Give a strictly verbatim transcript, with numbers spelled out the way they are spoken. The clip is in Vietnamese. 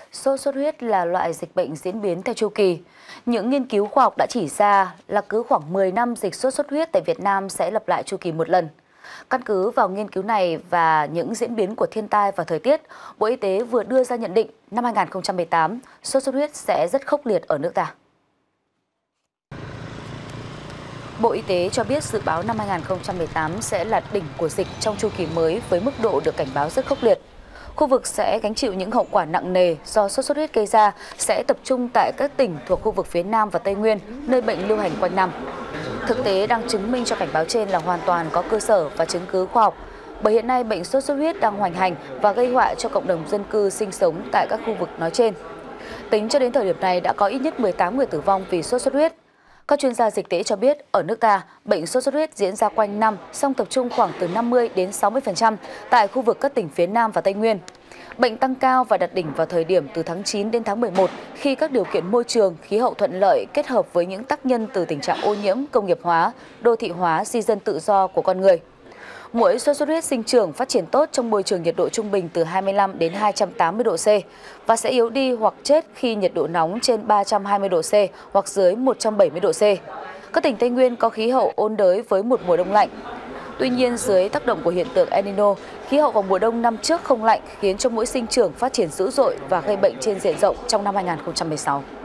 Sốt xuất huyết là loại dịch bệnh diễn biến theo chu kỳ. Những nghiên cứu khoa học đã chỉ ra là cứ khoảng mười năm dịch sốt xuất huyết tại Việt Nam sẽ lặp lại chu kỳ một lần. Căn cứ vào nghiên cứu này và những diễn biến của thiên tai và thời tiết, Bộ Y tế vừa đưa ra nhận định năm hai nghìn không trăm mười tám, sốt xuất huyết sẽ rất khốc liệt ở nước ta. Bộ Y tế cho biết dự báo năm hai nghìn không trăm mười tám sẽ là đỉnh của dịch trong chu kỳ mới với mức độ được cảnh báo rất khốc liệt. Khu vực sẽ gánh chịu những hậu quả nặng nề do sốt xuất huyết gây ra sẽ tập trung tại các tỉnh thuộc khu vực phía Nam và Tây Nguyên, nơi bệnh lưu hành quanh năm. Thực tế đang chứng minh cho cảnh báo trên là hoàn toàn có cơ sở và chứng cứ khoa học, bởi hiện nay bệnh sốt xuất huyết đang hoành hành và gây họa cho cộng đồng dân cư sinh sống tại các khu vực nói trên. Tính cho đến thời điểm này đã có ít nhất mười tám người tử vong vì sốt xuất huyết. Các chuyên gia dịch tễ cho biết ở nước ta, bệnh sốt xuất huyết diễn ra quanh năm, song tập trung khoảng từ năm mươi đến sáu mươi phần trăm tại khu vực các tỉnh phía Nam và Tây Nguyên. Bệnh tăng cao và đạt đỉnh vào thời điểm từ tháng chín đến tháng mười một khi các điều kiện môi trường, khí hậu thuận lợi kết hợp với những tác nhân từ tình trạng ô nhiễm, công nghiệp hóa, đô thị hóa, di dân tự do của con người. Muỗi sốt xuất huyết sinh trưởng phát triển tốt trong môi trường nhiệt độ trung bình từ hai mươi lăm đến hai trăm tám mươi độ C và sẽ yếu đi hoặc chết khi nhiệt độ nóng trên ba trăm hai mươi độ C hoặc dưới một trăm bảy mươi độ C. Các tỉnh Tây Nguyên có khí hậu ôn đới với một mùa đông lạnh. Tuy nhiên, dưới tác động của hiện tượng El Nino, khí hậu vào mùa đông năm trước không lạnh khiến cho muỗi sinh trưởng phát triển dữ dội và gây bệnh trên diện rộng trong năm hai nghìn không trăm mười sáu.